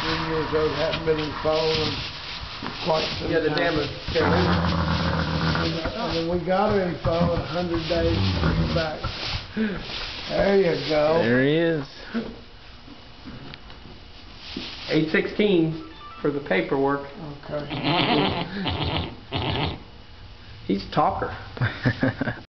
13 years old, hadn't been in phone in quite some time. Yeah, the dam is And then we got her in phone 100 days to bring her back. There you go. There he is. 816 for the paperwork. Okay. He's a talker.